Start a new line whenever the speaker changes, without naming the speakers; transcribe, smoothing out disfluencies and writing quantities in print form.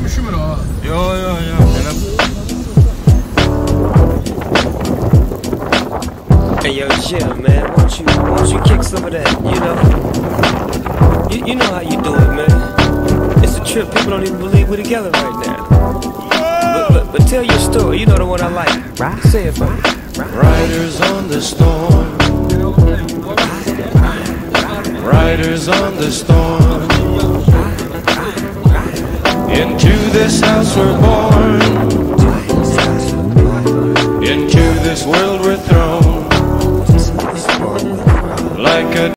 쉬면은.
Ja.
Hey yo, chill, man. Won't you kick some of that? You know, you know how you do it, man. It's a trip. People don't even believe we're together right now. But tell your story. You know the one I like. Right? Say it for me.
Riders on the storm. Riders on the storm. Into this house we're born. Into this world we're thrown. Like a